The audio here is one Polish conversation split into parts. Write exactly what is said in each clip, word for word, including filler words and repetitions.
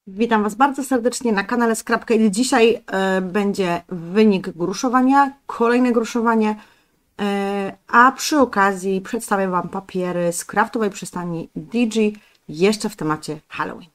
Witam Was bardzo serdecznie na kanale Scrapcade. Dzisiaj e, będzie wynik gruszowania, kolejne gruszowanie, e, a przy okazji przedstawię Wam papiery z craftowej przystani D G jeszcze w temacie Halloween.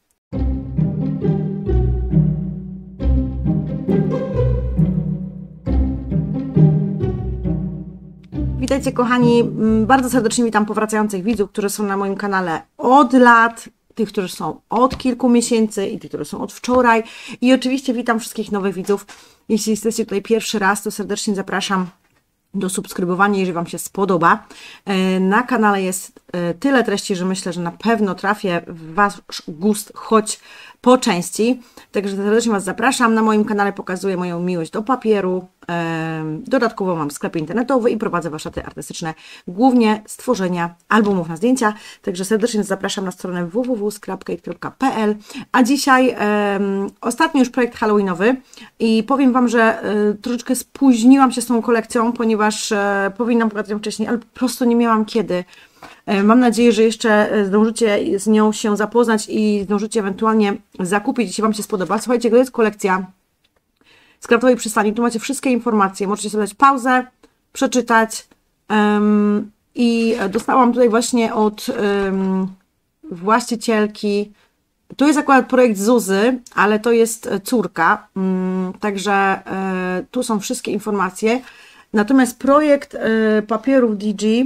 Witajcie kochani, bardzo serdecznie witam powracających widzów, którzy są na moim kanale od lat, tych, którzy są od kilku miesięcy i tych, którzy są od wczoraj. I oczywiście witam wszystkich nowych widzów. Jeśli jesteście tutaj pierwszy raz, to serdecznie zapraszam do subskrybowania, jeżeli Wam się spodoba. Na kanale jest tyle treści, że myślę, że na pewno trafię w Wasz gust, choć po części. Także serdecznie Was zapraszam. Na moim kanale pokazuję moją miłość do papieru. Dodatkowo mam sklep internetowy i prowadzę warsztaty artystyczne, głównie z tworzenia albumów na zdjęcia. Także serdecznie zapraszam na stronę w w w kropka scrapcade kropka p l. A dzisiaj um, ostatni już projekt halloweenowy i powiem Wam, że y, troszeczkę spóźniłam się z tą kolekcją, ponieważ y, powinnam pokazać ją wcześniej, ale po prostu nie miałam kiedy. Mam nadzieję, że jeszcze zdążycie z nią się zapoznać i zdążycie ewentualnie zakupić, jeśli Wam się spodoba. Słuchajcie, to jest kolekcja z craftowej przystani. Tu macie wszystkie informacje. Możecie sobie dać pauzę, przeczytać. Um, I dostałam tutaj właśnie od um, właścicielki. Tu jest akurat projekt Zuzy, ale to jest córka. Um, także um, tu są wszystkie informacje. Natomiast projekt um, papierów D G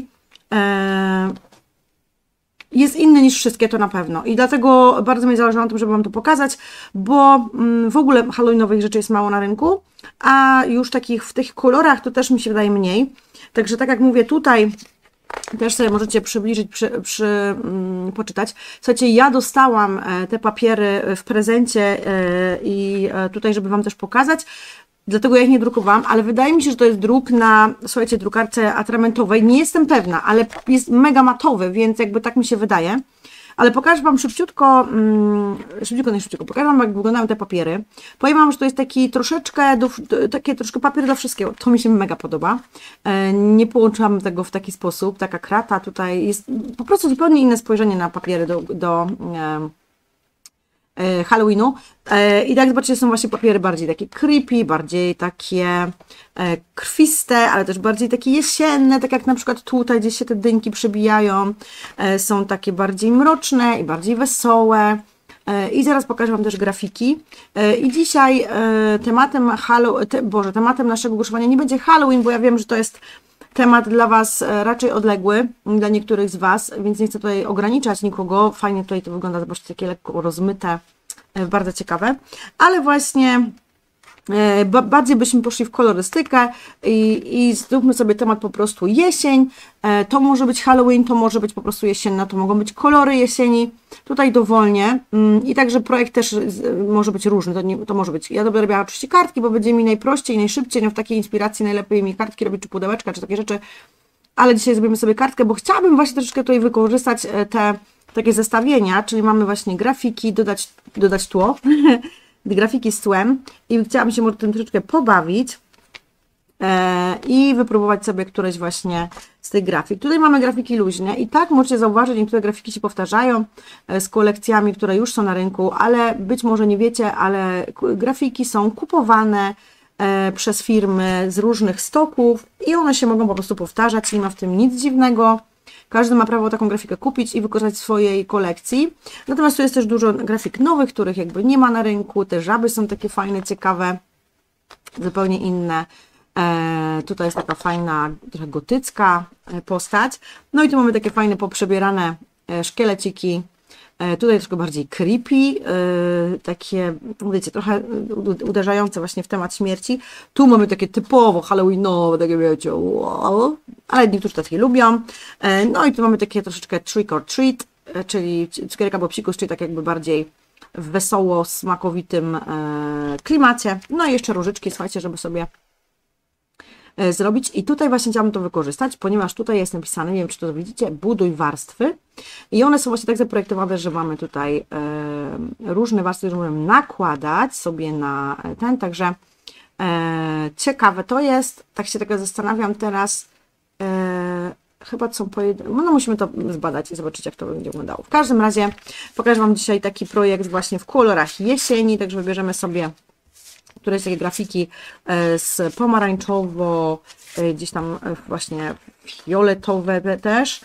jest inny niż wszystkie, to na pewno. I dlatego bardzo mi zależy na tym, żeby Wam to pokazać, bo w ogóle halloweenowych rzeczy jest mało na rynku, a już takich w tych kolorach to też mi się wydaje mniej. Także tak jak mówię, tutaj też sobie możecie przybliżyć, przy, przy, um, poczytać. Słuchajcie, ja dostałam te papiery w prezencie i tutaj, żeby Wam też pokazać. Dlatego ja ich nie drukowałam, ale wydaje mi się, że to jest druk na, słuchajcie, drukarce atramentowej. Nie jestem pewna, ale jest mega matowy, więc jakby tak mi się wydaje. Ale pokażę Wam szybciutko, mm, szybciutko, nie szybciutko, pokażę Wam, jak wyglądają te papiery. Powiem Wam, że to jest taki troszeczkę, do, takie troszkę papier do wszystkiego. To mi się mega podoba. E, nie połączyłam tego w taki sposób, taka krata tutaj jest po prostu zupełnie inne spojrzenie na papiery do, do e, Halloweenu. I tak zobaczcie, są właśnie papiery bardziej takie creepy, bardziej takie krwiste, ale też bardziej takie jesienne, tak jak na przykład tutaj, gdzieś się te dynki przebijają. Są takie bardziej mroczne i bardziej wesołe. I zaraz pokażę Wam też grafiki. I dzisiaj tematem Halloween, te, Boże, tematem naszego głosowania nie będzie Halloween, bo ja wiem, że to jest temat dla Was raczej odległy, dla niektórych z Was, więc nie chcę tutaj ograniczać nikogo. Fajnie tutaj to wygląda, zobaczcie, takie lekko rozmyte, bardzo ciekawe. Ale właśnie e, bardziej byśmy poszli w kolorystykę i, i zróbmy sobie temat po prostu jesień. E, to może być Halloween, to może być po prostu jesienna, to mogą być kolory jesieni. Tutaj dowolnie. Mm, I także projekt też z, może być różny. To, nie, to może być, ja robię oczywiście kartki, bo będzie mi najprościej, najszybciej, no w takiej inspiracji najlepiej mi kartki robić, czy pudełeczka, czy takie rzeczy. Ale dzisiaj zrobimy sobie kartkę, bo chciałabym właśnie troszeczkę tutaj wykorzystać te takie zestawienia, czyli mamy właśnie grafiki, dodać, dodać tło, grafiki z tłem i chciałabym się może tym troszeczkę pobawić e, i wypróbować sobie któreś właśnie z tych grafik. Tutaj mamy grafiki luźne i tak możecie zauważyć, niektóre grafiki się powtarzają e, z kolekcjami, które już są na rynku, ale być może nie wiecie, ale grafiki są kupowane e, przez firmy z różnych stoków i one się mogą po prostu powtarzać, nie ma w tym nic dziwnego. Każdy ma prawo taką grafikę kupić i wykorzystać w swojej kolekcji. Natomiast tu jest też dużo grafik nowych, których jakby nie ma na rynku. Te żaby są takie fajne, ciekawe, zupełnie inne. E, tutaj jest taka fajna, trochę gotycka postać. No i tu mamy takie fajne, poprzebierane szkieleciki. E, tutaj troszkę bardziej creepy, e, takie, wiecie, trochę uderzające właśnie w temat śmierci. Tu mamy takie typowo halloweenowe, takie wiecie, wow, ale niektórzy takie lubią. E, no i tu mamy takie troszeczkę trick or treat, e, czyli cukierka albo psikus, czyli tak jakby bardziej w wesoło, smakowitym e, klimacie. No i jeszcze różyczki, słuchajcie, żeby sobie zrobić. I tutaj właśnie chciałam to wykorzystać, ponieważ tutaj jest napisane, nie wiem, czy to widzicie, buduj warstwy. I one są właśnie tak zaprojektowane, że mamy tutaj e, różne warstwy, że możemy nakładać sobie na ten, także e, ciekawe to jest. Tak się tego zastanawiam teraz, e, chyba są pojedyncze, no musimy to zbadać i zobaczyć, jak to będzie wyglądało. W każdym razie pokażę Wam dzisiaj taki projekt właśnie w kolorach jesieni, także wybierzemy sobie któreś takie grafiki z pomarańczowo, gdzieś tam właśnie fioletowe też,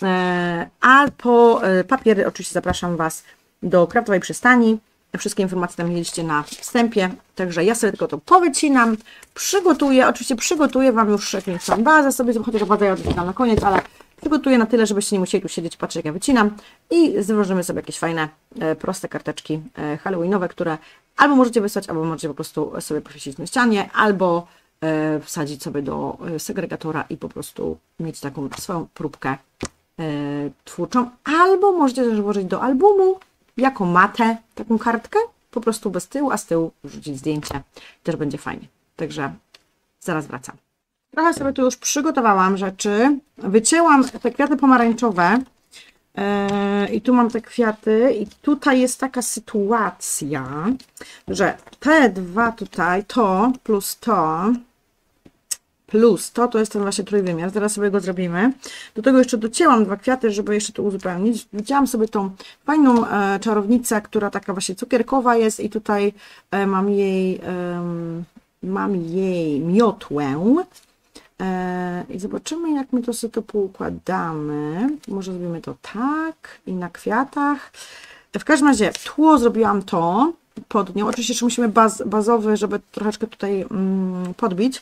a po papier oczywiście zapraszam Was do Kraftowej Przystani. Wszystkie informacje tam mieliście na wstępie, także ja sobie tylko to powycinam, przygotuję, oczywiście przygotuję Wam już jakąś tam bazę sobie, chociaż bazę ja odcinam na koniec, ale przygotuję na tyle, żebyście nie musieli tu siedzieć, patrzeć jak ja wycinam i złożymy sobie jakieś fajne, proste karteczki halloweenowe, które albo możecie wysłać, albo możecie po prostu sobie powiesić na ścianie, albo wsadzić sobie do segregatora i po prostu mieć taką swoją próbkę twórczą, albo możecie też włożyć do albumu jako matę, taką kartkę, po prostu bez tyłu, a z tyłu wrzucić zdjęcie. Też będzie fajnie. Także zaraz wracam. Trochę sobie tu już przygotowałam rzeczy. Wycięłam te kwiaty pomarańczowe yy, i tu mam te kwiaty i tutaj jest taka sytuacja, że te dwa tutaj, to plus to, plus to, to jest ten właśnie trójwymiar, zaraz sobie go zrobimy. Do tego jeszcze docięłam dwa kwiaty, żeby jeszcze to uzupełnić. Wycięłam sobie tą fajną e, czarownicę, która taka właśnie cukierkowa jest i tutaj e, mam jej e, mam jej miotłę. E, I zobaczymy, jak my to sobie to poukładamy. Może zrobimy to tak i na kwiatach. W każdym razie tło zrobiłam to pod nią. Oczywiście jeszcze musimy baz, bazowy, żeby troszeczkę tutaj mm, podbić.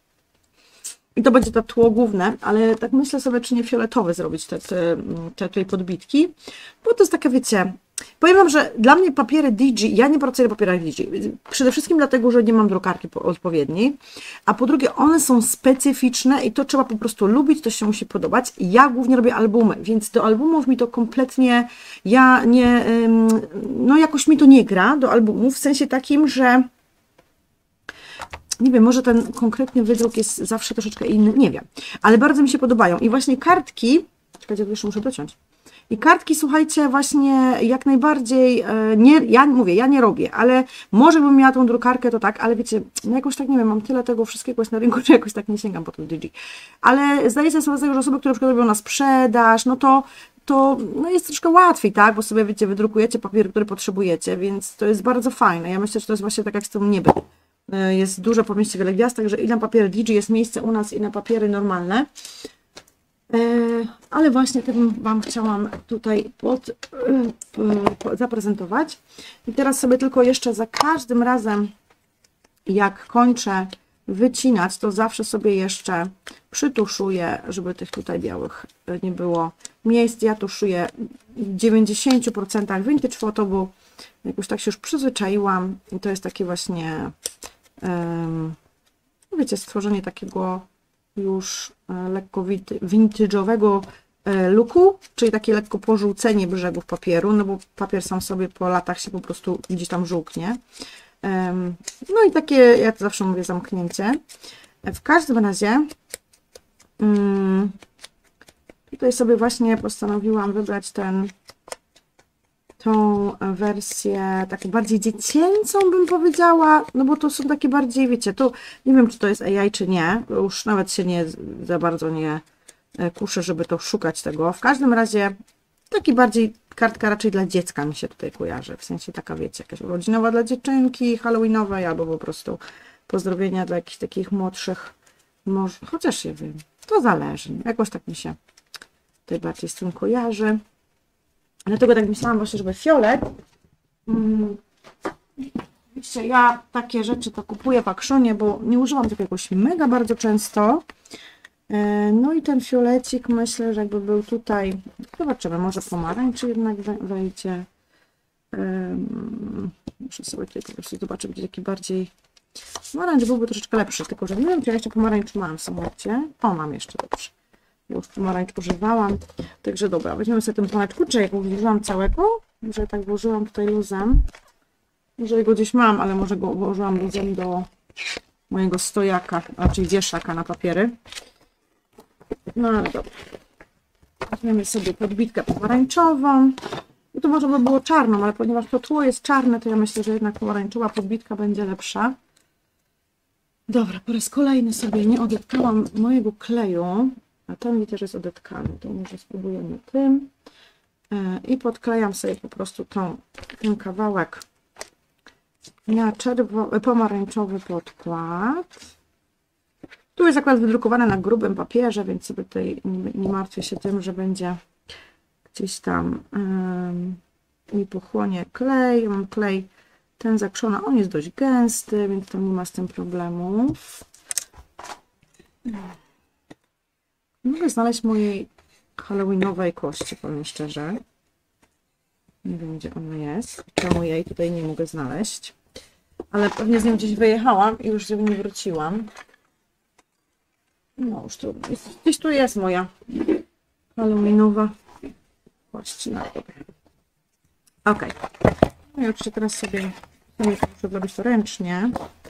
I to będzie to tło główne, ale tak myślę sobie, czy nie fioletowy zrobić te, te, te tutaj podbitki, bo to jest takie, wiecie, powiem Wam, że dla mnie papiery D G, ja nie pracuję na papierach D G, przede wszystkim dlatego, że nie mam drukarki odpowiedniej, a po drugie one są specyficzne i to trzeba po prostu lubić, to się musi podobać. Ja głównie robię albumy, więc do albumów mi to kompletnie, ja nie, no jakoś mi to nie gra do albumów, w sensie takim, że nie wiem, może ten konkretny wydruk jest zawsze troszeczkę inny, nie wiem, ale bardzo mi się podobają. I właśnie kartki, czekajcie, jeszcze muszę dociąć. I kartki, słuchajcie, właśnie jak najbardziej, nie, ja mówię, ja nie robię, ale może bym miała tą drukarkę, to tak, ale wiecie, no jakoś tak, nie wiem, mam tyle tego wszystkiego jest na rynku, że jakoś tak nie sięgam po to D G. Ale zdaję sobie sprawę z tego, że osoby, które na przykład robią na sprzedaż, no to to no jest troszkę łatwiej, tak, bo sobie, wiecie, wydrukujecie papier, który potrzebujecie, więc to jest bardzo fajne. Ja myślę, że to jest właśnie tak jak z tym niebem. Jest duże po mieście wiele gwiazd, także i na papiery D G jest miejsce u nas i na papiery normalne. Ale właśnie tym Wam chciałam tutaj pod, zaprezentować. I teraz sobie tylko jeszcze za każdym razem, jak kończę wycinać, to zawsze sobie jeszcze przytuszuję, żeby tych tutaj białych nie było miejsc. Ja tuszuję w dziewięćdziesięciu procentach vintage photo, bo jakoś tak się już przyzwyczaiłam i to jest takie właśnie, um, wiecie, stworzenie takiego już lekko vintage'owego looku, czyli takie lekko porzucenie brzegów papieru, no bo papier sam sobie po latach się po prostu gdzieś tam żółknie. Um, no i takie, ja to zawsze mówię, zamknięcie. W każdym razie um, tutaj sobie właśnie postanowiłam wybrać ten tą wersję taką bardziej dziecięcą, bym powiedziała, no bo to są takie bardziej, wiecie, to nie wiem, czy to jest A I, czy nie, już nawet się nie za bardzo nie kuszę, żeby to szukać tego. W każdym razie taki bardziej kartka raczej dla dziecka mi się tutaj kojarzy, w sensie taka, wiecie, jakaś urodzinowa dla dziewczynki, halloweenowej, albo po prostu pozdrowienia dla jakichś takich młodszych, może, chociaż nie wiem, to zależy, jakoś tak mi się tutaj bardziej z tym kojarzy. Dlatego tak myślałam właśnie, żeby fiolet. Hmm. Wiecie, ja takie rzeczy to kupuję w Actionie, bo nie używam tego jakoś mega bardzo często. No i ten fiolecik, myślę, że jakby był tutaj, zobaczymy, może pomarańczy jednak wejdzie. Muszę sobie tutaj po prostu zobaczyć, gdzie taki bardziej pomarańcz byłby troszeczkę lepszy, tylko że nie wiem, czy ja jeszcze pomarańcz mam w samochodzie. O, mam jeszcze, dobrze. Ja już pomarańcz używałam, także dobra, weźmiemy sobie ten pomarańcz. Kurczę, jak go włożyłam całego, że tak włożyłam tutaj luzem. Może go gdzieś mam, ale może go włożyłam luzem do mojego stojaka, raczej wieszaka na papiery. No ale dobra. Weźmiemy sobie podbitkę pomarańczową. I to może by było czarną, ale ponieważ to tło jest czarne, to ja myślę, że jednak pomarańczowa podbitka będzie lepsza. Dobra, po raz kolejny sobie nie odepkałam mojego kleju. A ten mi też jest odetkany, to może spróbujemy tym. I podklejam sobie po prostu tą, ten kawałek na czerwo, pomarańczowy podkład. Tu jest akurat wydrukowane na grubym papierze, więc sobie tutaj nie, nie martwię się tym, że będzie gdzieś tam um, mi pochłonie klej. Ja mam klej ten zakrzona, on jest dość gęsty, więc tam nie ma z tym problemu. Nie mogę znaleźć mojej halloweenowej kości, powiem szczerze. Nie wiem, gdzie ona jest. Czemu jej tutaj nie mogę znaleźć. Ale pewnie z nią gdzieś wyjechałam i już z nią nie wróciłam. No już tu, gdzieś tu jest moja halloweenowa kość narodowa. Ok. No i oczywiście teraz sobie muszę zrobić to ręcznie.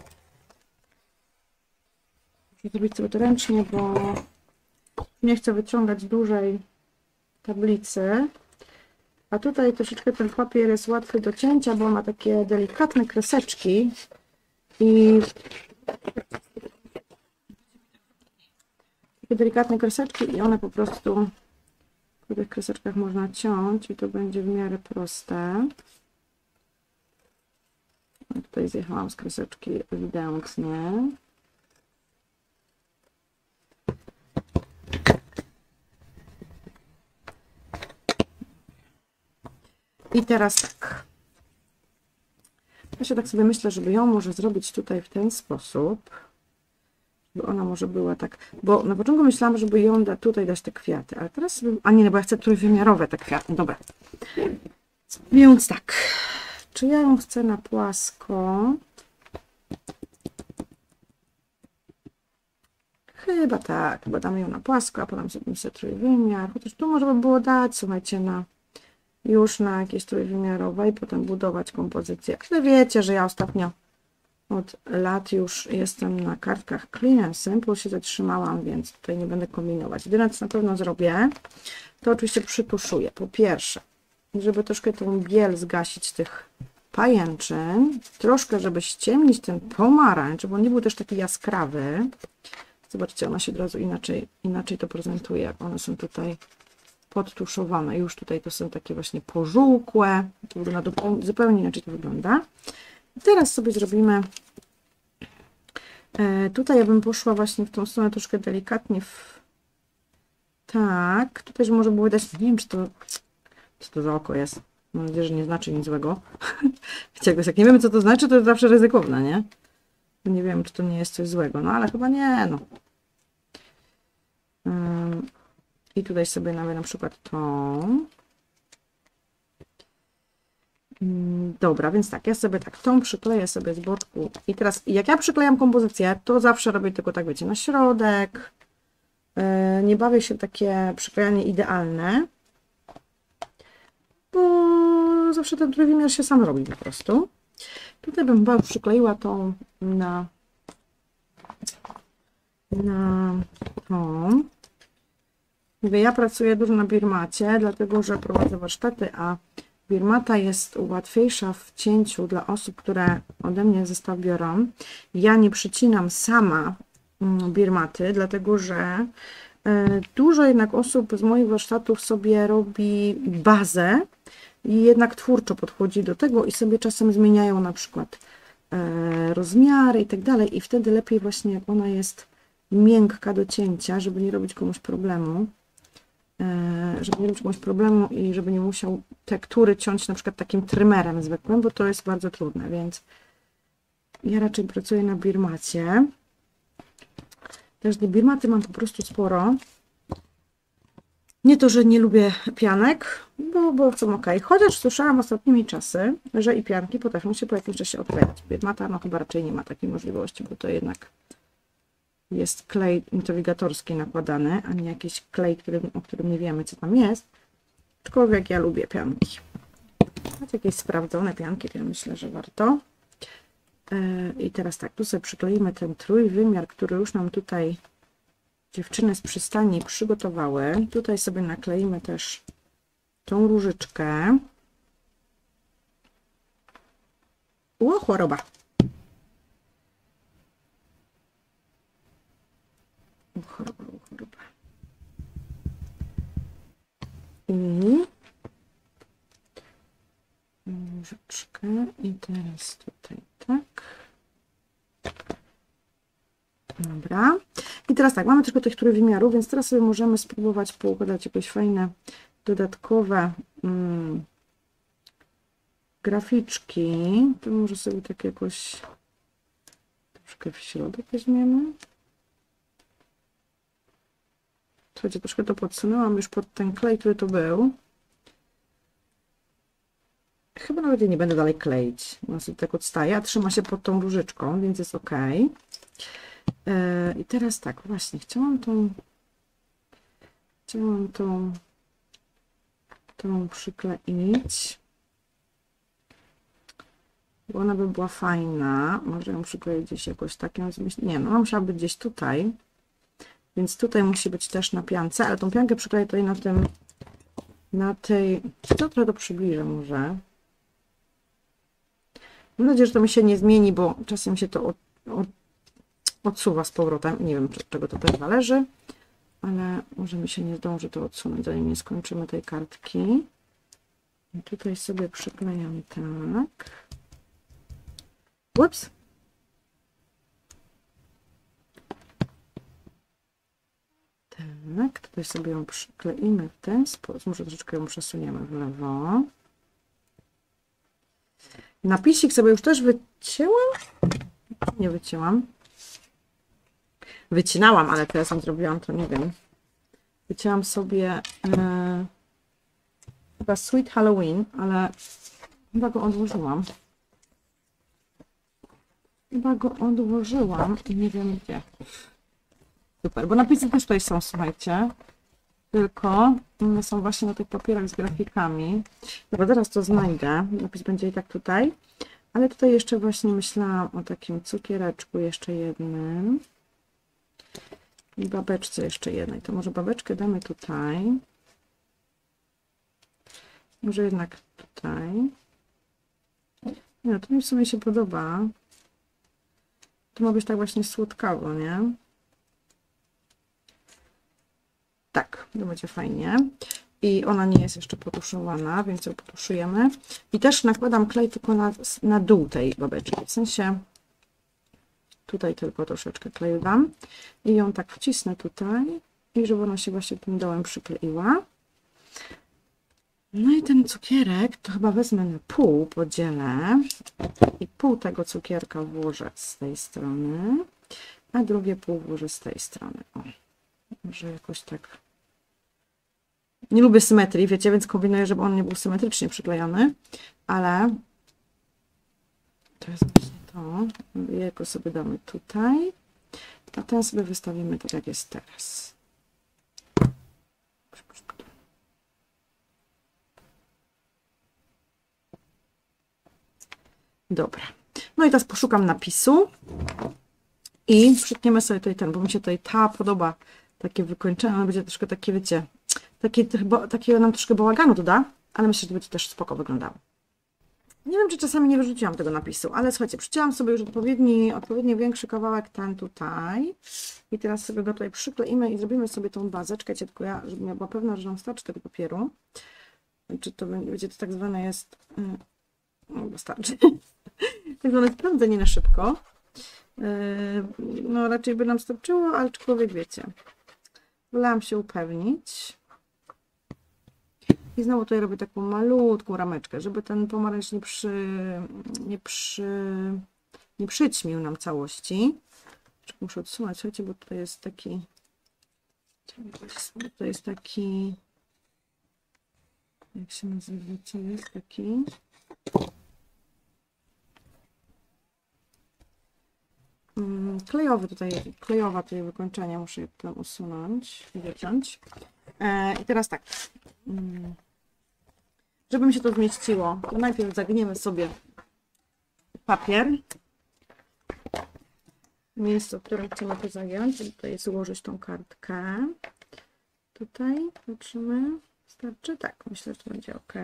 Muszę zrobić sobie to ręcznie, bo nie chcę wyciągać dużej tablicy. A tutaj troszeczkę ten papier jest łatwy do cięcia, bo ma takie delikatne kreseczki i takie delikatne kreseczki i one po prostu po tych kreseczkach można ciąć i to będzie w miarę proste. A tutaj zjechałam z kreseczki ewidentnie. I teraz tak. Ja się tak sobie myślę, żeby ją może zrobić tutaj w ten sposób. Żeby ona może była tak. Bo na początku myślałam, żeby ją da, tutaj dać te kwiaty, ale teraz sobie. A nie, no bo ja chcę trójwymiarowe te kwiaty. Dobra. Więc tak. Czy ja ją chcę na płasko? Chyba tak. Chyba damy ją na płasko, a potem zrobimy sobie trójwymiar. Chociaż tu może by było dać, słuchajcie, na. Już na jakieś trójwymiarowe i potem budować kompozycję. Ale wiecie, że ja ostatnio od lat już jestem na kartkach Clean and Simple, się zatrzymałam, więc tutaj nie będę kombinować. Jedyne co na pewno zrobię, to oczywiście przytuszuję. Po pierwsze, żeby troszkę tą biel zgasić tych pajęczyn, troszkę, żeby ściemnić ten pomarańcz, bo on nie był też taki jaskrawy. Zobaczcie, ona się od razu inaczej, inaczej to prezentuje, jak one są tutaj podtuszowane. Już tutaj to są takie właśnie pożółkłe. To wygląda zupełnie inaczej to wygląda. I teraz sobie zrobimy. E, tutaj ja bym poszła właśnie w tą stronę troszkę delikatnie. W... Tak. Tutaj, że może było widać. Nie wiem, czy to, co to za oko jest. Mam nadzieję, że nie znaczy nic złego. Wiecie, jak nie wiemy, co to znaczy, to jest zawsze ryzykowne, nie? Nie wiem, czy to nie jest coś złego. No ale chyba nie, no. Um, I tutaj sobie nawet na przykład tą. Dobra, więc tak, ja sobie tak tą przykleję sobie z boczku. I teraz jak ja przyklejam kompozycję, to zawsze robię tylko tak, wiecie, na środek. Nie bawię się w takie przyklejanie idealne. Bo zawsze ten trójwymiar się sam robi po prostu. Tutaj bym chyba przykleiła tą na, na tą. Mówię, ja pracuję dużo na birmacie, dlatego że prowadzę warsztaty, a birmata jest łatwiejsza w cięciu dla osób, które ode mnie zestaw biorą. Ja nie przycinam sama birmaty, dlatego że dużo jednak osób z moich warsztatów sobie robi bazę i jednak twórczo podchodzi do tego i sobie czasem zmieniają na przykład rozmiary i tak dalej i wtedy lepiej właśnie jak ona jest miękka do cięcia, żeby nie robić komuś problemu. Żeby nie robić komuś problemu i żeby nie musiał tektury ciąć na przykład takim trymerem zwykłym, bo to jest bardzo trudne, więc ja raczej pracuję na birmacie. Też do birmaty mam po prostu sporo. Nie to, że nie lubię pianek, bo, bo są ok. Chociaż słyszałam ostatnimi czasy, że i pianki potrafią się po jakimś czasie odklejać. Birmata no chyba raczej nie ma takiej możliwości, bo to jednak jest klej introwigatorski nakładany, a nie jakiś klej, który, o którym nie wiemy, co tam jest. Aczkolwiek ja lubię pianki. Macie jakieś sprawdzone pianki, to ja myślę, że warto. I teraz tak, tu sobie przykleimy ten trójwymiar, który już nam tutaj dziewczyny z przystani przygotowały. Tutaj sobie nakleimy też tą różyczkę. O, choroba. O, choroba, o, choroba. I różyczkę i teraz tutaj tak. Dobra. I teraz tak, mamy tylko tych trójwymiarów, więc teraz sobie możemy spróbować poukładać jakieś fajne dodatkowe mm, graficzki. To może sobie tak jakoś troszkę w środek weźmiemy. Słuchajcie, troszkę to podsunęłam już pod ten klej, który tu był. Chyba nawet nie będę dalej kleić. Ona sobie tak odstaje, a trzyma się pod tą różyczką, więc jest ok. Yy, I teraz tak, właśnie, chciałam tą chciałam tą tą przykleić. Bo ona by była fajna. Może ją przykleić gdzieś jakoś tak. Nie, no ona musiała być gdzieś tutaj. Więc tutaj musi być też na piance, ale tą piankę przykleję tutaj na tym, na tej, co trochę to przybliżę może. Mam nadzieję, że to mi się nie zmieni, bo czasem się to od, od, odsuwa z powrotem. Nie wiem, czego to też zależy, ale może mi się nie zdąży to odsunąć, zanim nie skończymy tej kartki. I tutaj sobie przyklejam tak. Ups. Tak, tutaj sobie ją przykleimy w ten sposób. Może troszeczkę ją przesuniemy w lewo. Napisik sobie już też wycięłam? Nie wycięłam. Wycinałam, ale teraz ją zrobiłam, to nie wiem. Wycięłam sobie e, chyba Sweet Halloween, ale chyba go odłożyłam. Chyba go odłożyłam i nie wiem gdzie. Super, bo napisy też tutaj są, słuchajcie. Tylko one są właśnie na tych papierach z grafikami. Dobra, teraz to znajdę. Napis będzie i tak tutaj. Ale tutaj jeszcze właśnie myślałam o takim cukiereczku jeszcze jednym. I babeczce jeszcze jednej. To może babeczkę damy tutaj. Może jednak tutaj. No, to mi w sumie się podoba. To ma być tak właśnie słodkawo, nie? Tak, to będzie fajnie. I ona nie jest jeszcze potuszowana, więc ją potuszujemy. I też nakładam klej tylko na, na dół tej babeczki. W sensie tutaj tylko troszeczkę kleju dam. I ją tak wcisnę tutaj. I żeby ona się właśnie tym dołem przykleiła. No i ten cukierek to chyba wezmę na pół, podzielę. I pół tego cukierka włożę z tej strony. A drugie pół włożę z tej strony. O, może jakoś tak. Nie lubię symetrii, wiecie, więc kombinuję, żeby on nie był symetrycznie przyklejony, ale to jest właśnie to. Jajko sobie damy tutaj, a ten sobie wystawimy tak, jak jest teraz. Dobra. No i teraz poszukam napisu i przytniemy sobie tutaj ten, bo mi się tutaj ta podoba, takie wykończenie, ono będzie troszkę takie, wiecie, Takie, takiego nam troszkę bałaganu doda, ale myślę, że to będzie też spoko wyglądało. Nie wiem, czy czasami nie wyrzuciłam tego napisu, ale słuchajcie, przycięłam sobie już odpowiedni, odpowiednio większy kawałek ten tutaj i teraz sobie go tutaj przykleimy i zrobimy sobie tą bazę. Czekajcie, tylko ja, żebym ja była pewna, że nam starczy tego papieru. Czy to będzie, to tak zwane jest, no wystarczy, tak zwane sprawdzenie na szybko. No raczej by nam starczyło, ale człowiek wiecie. Wolałam się upewnić. I znowu tutaj robię taką malutką rameczkę, żeby ten pomarańcz nie, przy, nie, przy, nie przyćmił nam całości. Muszę odsunąć, słuchajcie, bo tutaj jest taki, tutaj jest taki, jak się nazywa, co jest taki, klejowy tutaj, klejowa tutaj wykończenia, muszę je tam usunąć i wyciąć. E, I teraz tak, żeby mi się to zmieściło, to najpierw zagniemy sobie papier, miejsce, w którym chcemy to zagiąć, tutaj jest ułożyć tą kartkę, tutaj patrzymy, starczy? Tak, myślę, że to będzie ok.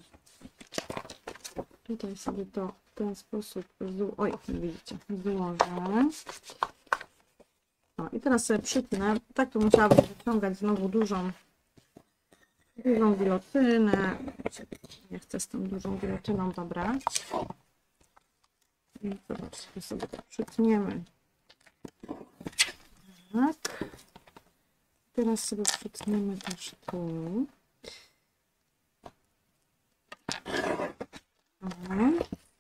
Tutaj sobie to w ten sposób, oj, nie widzicie, złożę. O, i teraz sobie przytnę, tak to musiałabym wyciągać znowu dużą dużą gilotynę. Nie chcę z tą dużą gilotyną dobrać. I zobaczcie, sobie to przytniemy. Tak. Teraz sobie przytniemy też tu. Aha.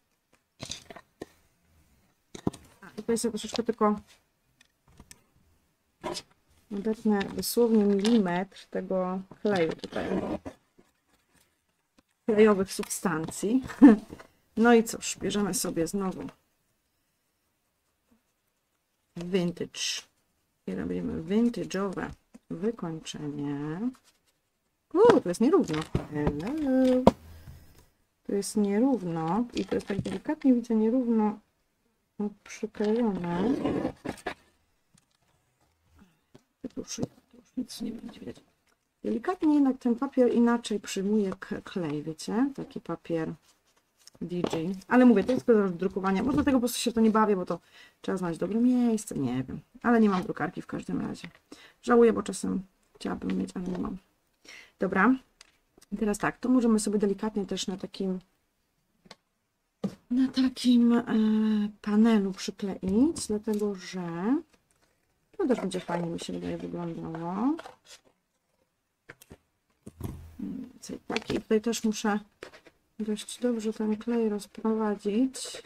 A, i tutaj sobie troszeczkę tylko odetnę dosłownie milimetr tego kleju tutaj. Klejowych substancji. No i cóż, bierzemy sobie znowu vintage i robimy vintage'owe wykończenie. Uuu, to jest nierówno. Hello. To jest nierówno i to jest tak delikatnie, widzę, nierówno przyklejone. Już, już nic nie będzie widać. Delikatnie jednak ten papier inaczej przyjmuje klej, wiecie? Taki papier D G. Ale mówię, to jest do drukowania. Może dlatego po prostu się to nie bawię, bo to trzeba znaleźć dobre miejsce, nie wiem. Ale nie mam drukarki w każdym razie. Żałuję, bo czasem chciałabym mieć, ale nie mam. Dobra. I teraz tak, to możemy sobie delikatnie też na takim na takim e, panelu przykleić, dlatego że to też będzie fajnie, mi się wydaje, wyglądało. Tak, i tutaj też muszę dość dobrze ten klej rozprowadzić,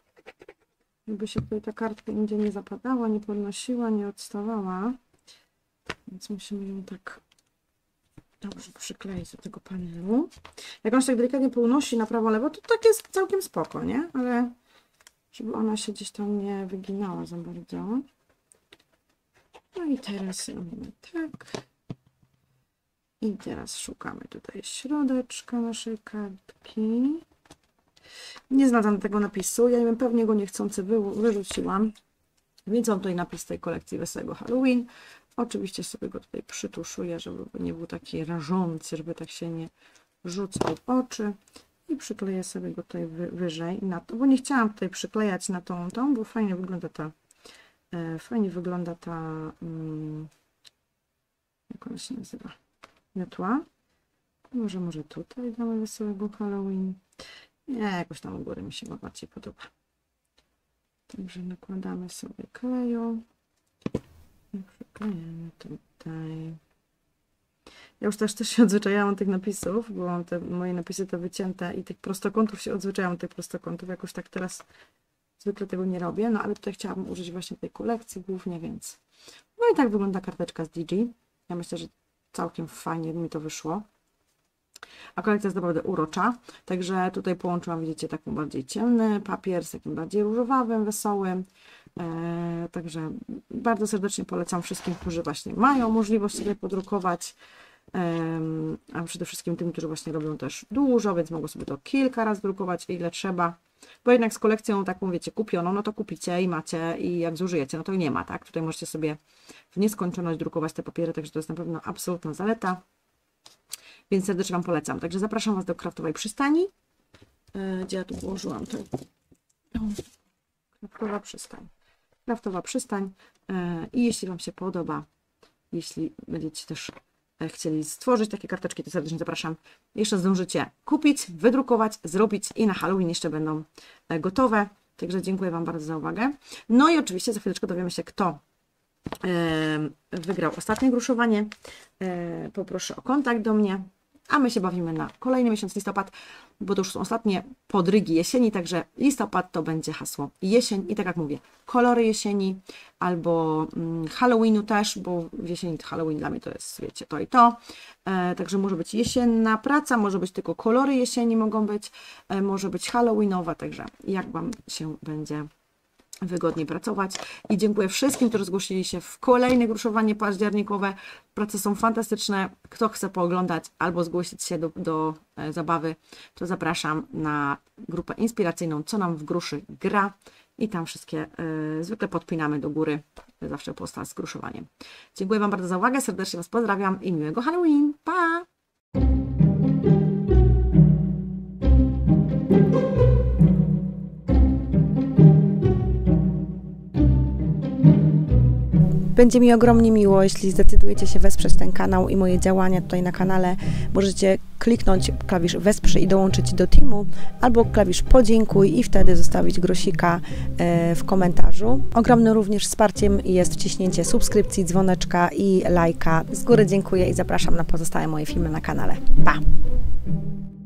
żeby się tutaj ta kartka nigdzie nie zapadała, nie podnosiła, nie odstawała. Więc musimy ją tak dobrze przykleić do tego panelu. Jak on się tak delikatnie pounosi na prawo, lewo, to tak jest całkiem spoko, nie? Ale żeby ona się gdzieś tam nie wyginała za bardzo. No i teraz robimy tak. I teraz szukamy tutaj środeczka naszej kartki. Nie znam tego napisu, ja nie wiem, pewnie go niechcący wy, wyrzuciłam. Więc mam tutaj napis tej kolekcji Wesołego Halloween. Oczywiście sobie go tutaj przytuszuję, żeby nie był taki rażący, żeby tak się nie rzucał w oczy. I przykleję sobie go tutaj wy, wyżej na to, bo nie chciałam tutaj przyklejać na tą, tą, bo fajnie wygląda ta, e, fajnie wygląda ta, um, jak ona się nazywa, miotła. Może, może tutaj damy Wesołego Halloween. Nie, jakoś tam u góry mi się bardziej podoba. Także nakładamy sobie kleju. I przyklejamy tutaj. Ja już też, też się odzwyczajałam tych napisów, bo mam te moje napisy te wycięte i tych prostokątów się odzwyczajałam tych prostokątów. Jakoś tak teraz zwykle tego nie robię, no ale tutaj chciałabym użyć właśnie tej kolekcji głównie, więc... No i tak wygląda karteczka z D G. Ja myślę, że całkiem fajnie mi to wyszło. A kolekcja jest naprawdę urocza, także tutaj połączyłam, widzicie, taką bardziej ciemny papier z takim bardziej różowawym, wesołym. E, także bardzo serdecznie polecam wszystkim, którzy właśnie mają możliwość sobie podrukować, e, a przede wszystkim tym, którzy właśnie robią też dużo, więc mogą sobie to kilka razy drukować, ile trzeba. Bo jednak z kolekcją taką, wiecie, kupioną, no to kupicie i macie, i jak zużyjecie, no to nie ma, tak? Tutaj możecie sobie w nieskończoność drukować te papiery, także to jest na pewno absolutna zaleta. Więc serdecznie Wam polecam. Także zapraszam Was do Kraftowej Przystani, yy, gdzie ja tu położyłam to. Kraftowa Przystań. Kraftowa Przystań. Yy, I jeśli Wam się podoba, jeśli będziecie też yy, chcieli stworzyć takie karteczki, to serdecznie zapraszam. Jeszcze zdążycie kupić, wydrukować, zrobić i na Halloween jeszcze będą yy, gotowe. Także dziękuję Wam bardzo za uwagę. No i oczywiście za chwileczkę dowiemy się, kto wygrał ostatnie gruszowanie. Poproszę o kontakt do mnie, a my się bawimy na kolejny miesiąc, listopad, bo to już są ostatnie podrygi jesieni, także listopad to będzie hasło jesień i tak jak mówię, kolory jesieni albo Halloweenu też, bo w jesieni Halloween dla mnie to jest, wiecie, to i to. Także może być jesienna praca, może być tylko kolory jesieni mogą być, może być Halloweenowa, także jak Wam się będzie wygodniej pracować. I dziękuję wszystkim, którzy zgłosili się w kolejne gruszowanie październikowe. Prace są fantastyczne. Kto chce pooglądać albo zgłosić się do, do e, zabawy, to zapraszam na grupę inspiracyjną Co nam w gruszy gra i tam wszystkie e, zwykle podpinamy do góry, zawsze posta z gruszowaniem. Dziękuję Wam bardzo za uwagę, serdecznie Was pozdrawiam i miłego Halloween. Pa! Będzie mi ogromnie miło, jeśli zdecydujecie się wesprzeć ten kanał i moje działania tutaj na kanale. Możecie kliknąć klawisz wesprzyj i dołączyć do teamu, albo klawisz podziękuj i wtedy zostawić grosika w komentarzu. Ogromnym również wsparciem jest wciśnięcie subskrypcji, dzwoneczka i lajka. Z góry dziękuję i zapraszam na pozostałe moje filmy na kanale. Pa!